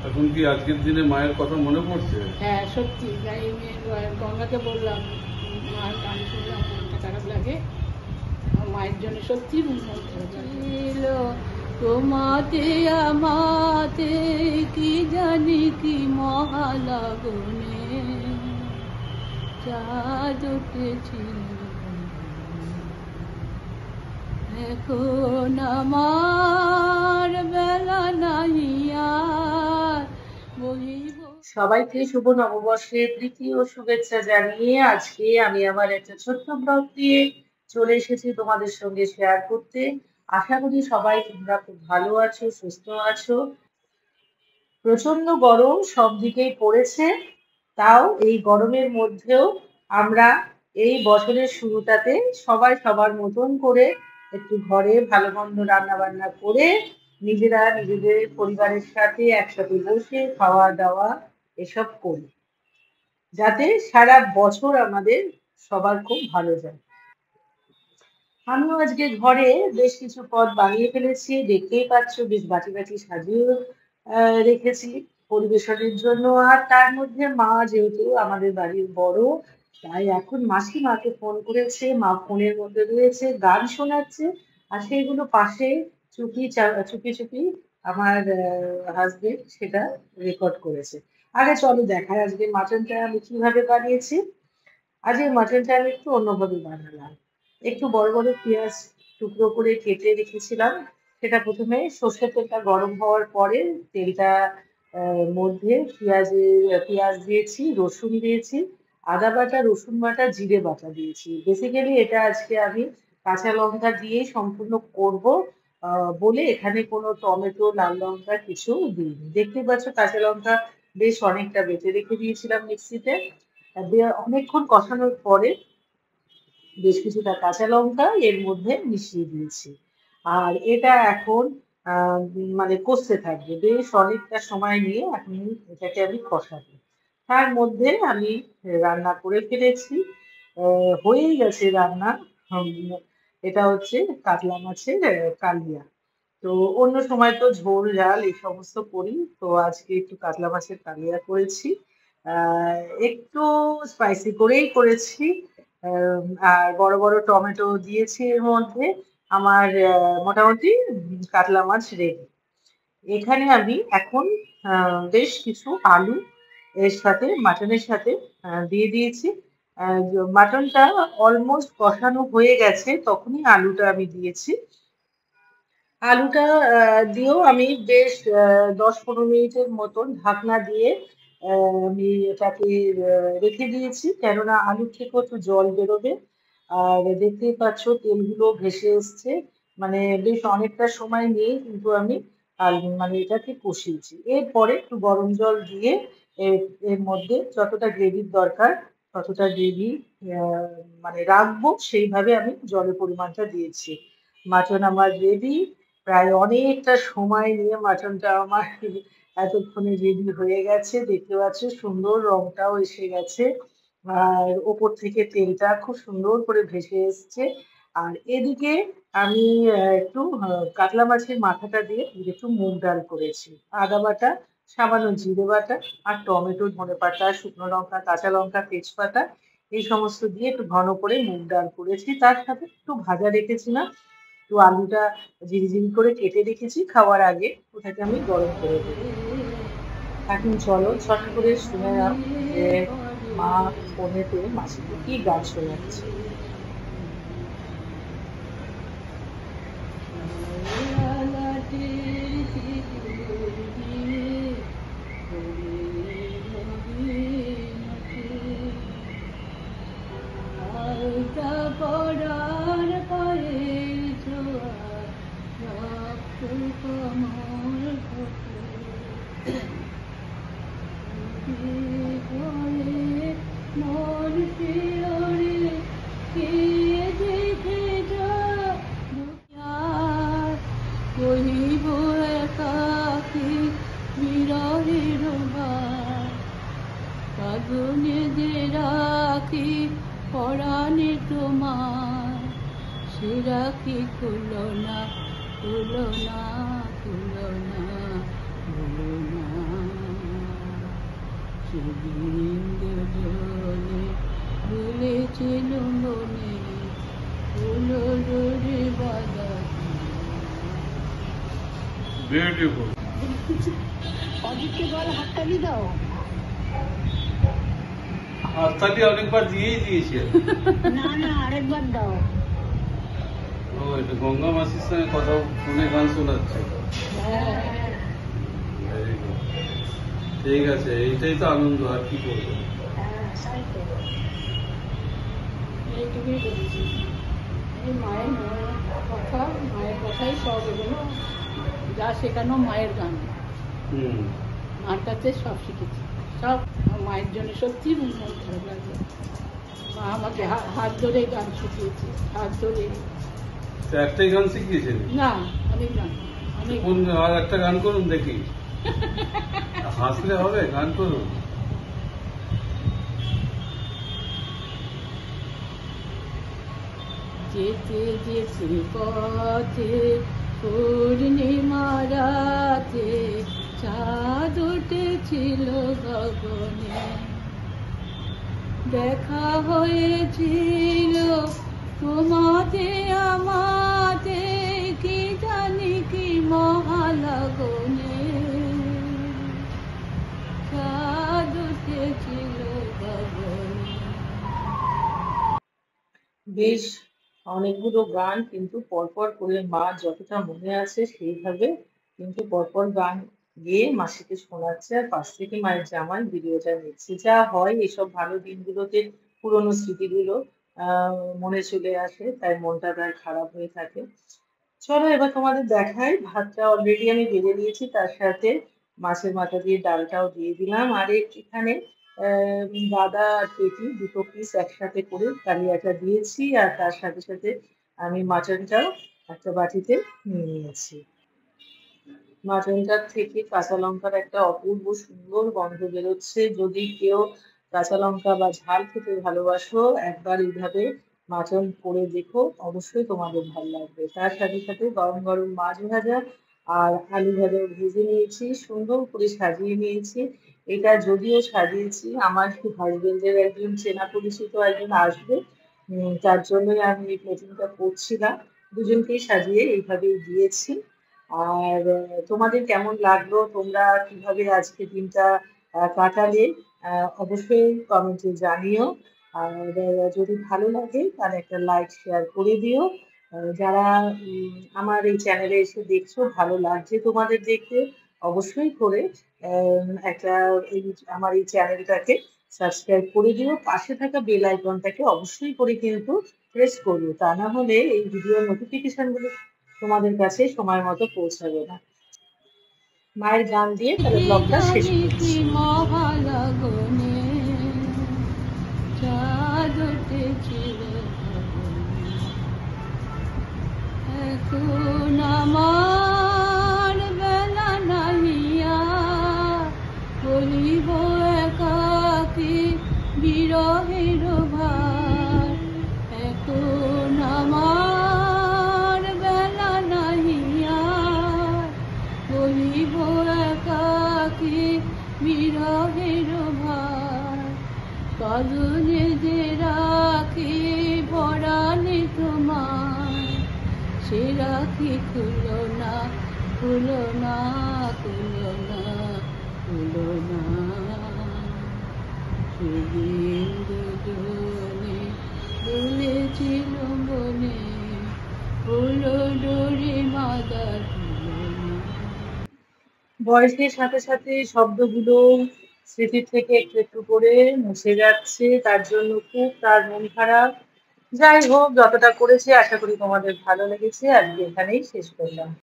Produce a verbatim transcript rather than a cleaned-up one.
এখন কি আজকের দিনে মায়ের কথা মনে পড়ছে? হ্যাঁ সত্যি, গঙ্গাকে বললাম মায়ের গান শুনলাম মনটা খারাপ লাগে, মায়ের জন্য সত্যি মন খারাপ লাগে। তোমাতে আমাতে কি জানি কি মহালাগনে চাঁদ উঠেছিল, এখন আমার বেলা নাহি আর বহিব। সবাইকে শুভ নববর্ষের তৃতীয় শুভেচ্ছা জানিয়ে আজকে আমি আমার একটা ছোট্ট ব্লগ দিয়ে চলে এসেছি তোমাদের সঙ্গে শেয়ার করতে। আশা করি সবাই তোমরা খুব ভালো আছো, সুস্থ আছো। প্রচন্ড গরম সব দিকেই পড়েছে, তাও এই গরমের মধ্যেও আমরা এই বছরের শুরুটাতে সবাই সবার মতন করে একটু ঘরে ভালো মন্দ রান্না বান্না করে নিজেরা নিজেদের পরিবারের সাথে একসাথে বসে খাওয়া দাওয়া এসব করি, যাতে সারা বছর আমাদের সবার খুব ভালো যায়। আমিও আজকে ঘরে বেশ কিছু পদ বানিয়ে ফেলেছি, দেখতেই পাচ্ছ, বেশ বাটি বাটি সাজিয়ে রেখেছি পরিবেশনের জন্য। আর তার মধ্যে মা যেহেতু আমাদের বাড়ির বড়, তাই এখন মাসি মাকে ফোন করেছে, মা ফোনের মধ্যে রয়েছে, গান শোনাচ্ছে, আর সেইগুলো পাশে চুপি চুপি চুপি আমার হাজবেন্ড সেটা রেকর্ড করেছে। আরে চলো দেখায় আজকে মাটনটা আমি কিভাবে বানিয়েছি। আজকে মাটনটা আমি একটু অন্যভাবে বানালাম। একটু বড় বড় পেঁয়াজ টুকরো করে কেটে রেখেছিলাম, সেটা প্রথমে সর্ষের তেলটা গরম হওয়ার পরে তেলটা মধ্যে পেঁয়াজে পেঁয়াজ দিয়েছি, রসুন দিয়েছি, আদা বাটা, রসুন বাটা, জিরে বাটা দিয়েছি। বেসিক্যালি এটা আজকে আমি কাঁচা লঙ্কা দিয়ে সম্পূর্ণ করব বলে এখানে কোনো টমেটো, লাল লঙ্কা কিছু দিইনি। দেখতে পাচ্ছ কাঁচা লঙ্কা বেশ অনেকটা বেটে রেখে দিয়েছিলাম মিক্সিতে। অনেকক্ষণ কষানোর পরে বেশ কিছুটা কাঁচা লঙ্কা এর মধ্যে মিশিয়ে দিয়েছি, আর এটা এখন মানে কষতে থাকবে বেশ অনেকটা সময় নিয়ে। এখন এটাকে আমি কষাবো। তার মধ্যে আমি রান্না করে ফেলেছি, হয়েই গেছে রান্না। এটা হচ্ছে কাতলা মাছের কালিয়া। তো অন্য সময় তো ঝোল ঝাল এই সমস্ত করি, তো আজকে একটু কাতলা মাছের কালিয়া করেছি, একটু স্পাইসি করেই করেছি। আর বড় বড় টমেটো দিয়েছি এর মধ্যে। আমার মোটামুটি কাতলা মাছ রেডি। এখানে আমি এখন বেশ কিছু আলু এর সাথে মাটনের সাথে দিয়ে দিয়েছি। মাটনটা অলমোস্ট কষানো হয়ে গেছে, তখনই আলুটা আমি দিয়েছি। আলুটা দিয়েও আমি বেশ দশ পনেরো মিনিটের মতন ঢাকনা দিয়ে আমি এটাকে রেখে দিয়েছি, কেননা আলু থেকেও একটু জল বেরোবে। আর দেখতেই পাচ্ছ তেলগুলো ভেসে এসছে, মানে বেশ অনেকটা সময় নিয়ে কিন্তু আমি মানে এটাকে কষিয়েছি। এরপরে একটু গরম জল দিয়ে এর মধ্যে যতটা গ্রেভির দরকার ততটা গ্রেভি মানে রাখবো, সেইভাবে আমি জলের পরিমাণটা দিয়েছি। মাটন আমার রেডি, প্রায় অনেকটা সময় নিয়ে মাটনটা আমার এতক্ষণে রেডি হয়ে গেছে। দেখতে পাচ্ছ সুন্দর রংটাও এসে গেছে, আর ওপর থেকে তেলটা খুব সুন্দর করে ভেসে এসছে। আর এদিকে আমি একটু কাতলা মাছের মাথাটা দিয়ে একটু মুগ ডাল করেছি, আদা বাটা, সামান্য জিরে বাটা, আর টমেটো, ধনেপাতা, শুকনো লঙ্কা, কাঁচা লঙ্কা, তেজপাতা এই সমস্ত দিয়ে একটু ঘন করে মুগ ডাল করেছি। তার সাথে একটু ভাজা রেখেছিলাম, একটু আলুটা ঝিরিঝিরি করে কেটে রেখেছি, খাওয়ার আগে ওটাকে আমি গরম করে দেবো। এখন চলো ছট করে শুনে নাও যে মা ফোনেতে মাসিকে কি গান শোনাচ্ছে। পরাণে তোমার সে রাখি খুলো না খুলো না খুলো না খুলো না। গোবিন্দ জনে বলেছিল মনে হলো ডোরে বাঁধা বিউটিফুল। অজিতকে বল হাততালি দাও। হাততালি অনেকবার দিয়েই দিয়েছে। না না আরেকবার দাও। ও এটা গঙ্গা মাসির সঙ্গে কথা ফোনে গান শোনাচ্ছে। Very good. ঠিক আছে, এইটাই তো আনন্দ, আর কি করবো। এইটুকুই বলেছি, এই মায়ের কথা, মায়ের কথাই সব এগুলো যা শেখানো মায়ের গান, হুম। মার কাছে সব শিখেছি সব। আমার মায়ের জন্য সত্যি মন খারাপ লাগলো। মা আমাকে হা- হাত ধরে গান শিখিয়েছে, হাত ধরে। তো একটাই গান শিখিয়েছেন? না, অনেক গান, অনেক। কোন আর একটা গান করুন দেখি। হাসলে হবে, গান করুন। যেতে যেতে পথে পূর্ণিমা রাতে চাঁদ উঠেছিল গগনে, দেখা হয়েছিল তোমাতে আমাতে, কি জানি কি মহালগনে, চাঁদ উঠেছিল গগনে। বেশ অনেকগুলো গান কিন্তু পরপর করে মা যতটা মনে আছে সেইভাবে কিন্তু পরপর গান গেয়ে মাসিকে শোনাচ্ছে, আর পাশ থেকে মায়ের জামাই ভিডিওটা নিচ্ছে। যা হয় এসব ভালো দিনগুলোতে পুরোনো স্মৃতিগুলো আহ মনে চলে আসে, তাই মনটা তার খারাপ হয়ে থাকে। চলো এবার তোমাদের দেখাই, ভাতটা অলরেডি আমি বেড়ে নিয়েছি, তার সাথে মাছের মাথা দিয়ে ডালটাও দিয়ে দিলাম, আর এখানে আহ দাদা আর পেটি দুটো পিস একসাথে করে কালিয়াটা দিয়েছি, আর তার সাথে সাথে আমি মাটনটাও একটা বাটিতে নিয়ে নিয়েছি। মাটনটার থেকে কাঁচা লঙ্কার একটা অপূর্ব সুন্দর গন্ধ বেরোচ্ছে। যদি কেউ কাঁচা লঙ্কা বা ঝাল খেতে ভালোবাসো, একবার এইভাবে মাটন করে দেখো, অবশ্যই তোমাদের ভালো লাগবে। তার সাথে সাথে গরম গরম মাছ ভাজা আর আলু ভাজাও ভেজে নিয়েছি, সুন্দর করে সাজিয়ে নিয়েছি। এটা যদিও সাজিয়েছি আমার হাজবেন্ডের একজন চেনা পরিচিত একজন আসবে, উম, তার জন্যই আমি এই প্লেটিংটা করছিলাম। দুজনকেই সাজিয়ে এইভাবেই দিয়েছি। আর আহ, তোমাদের কেমন লাগলো, তোমরা কিভাবে আজকে দিনটা আহ, কাটালে, আহ, অবশ্যই কমেন্টে জানিও। আর আহ, যদি ভালো লাগে তাহলে একটা লাইক শেয়ার করে দিও। আহ, যারা উম, আমার এই চ্যানেলে এসে দেখছো, ভালো লাগছে তোমাদের দেখতে, অবশ্যই করে আহ, একটা এই আমার এই চ্যানেলটাকে সাবস্ক্রাইব করে দিও। পাশে থাকা বেল আইকনটাকে অবশ্যই করে কিন্তু প্রেস করবে, তা না হলে এই ভিডিও নোটিফিকেশন গুলো তোমাদের কাছে সময় মতো পৌঁছাবে না। মায়ের গান দিয়ে তাহলে কি ব্লগটা শেষ জানি করছি। কি মহালগনে, চাঁদ উঠেছিল গগনে, এখন আমার বেলা নাহিয়া, বলিব একাকী বিরহের ভার, এখন আমার বেলা নাহিয়া, বলিব একাকী বিরহের ভার, কাঁদনে যে রাখি পরাণে তোমার, সে রাখি খুলো না, খুলো না, খুলো না, খুলো না, গোবিন্দ জনে বলেছিল মনে হলো ডোরে বাঁধা ঝুলনে। বয়সের সাথে সাথে শব্দগুলো স্মৃতির থেকে একটু একটু করে মুছে যাচ্ছে, তার জন্য খুব তার মন খারাপ। যাই হোক, যতটা করেছি আশা করি তোমাদের ভালো লেগেছে, আজকে এখানেই শেষ করলাম।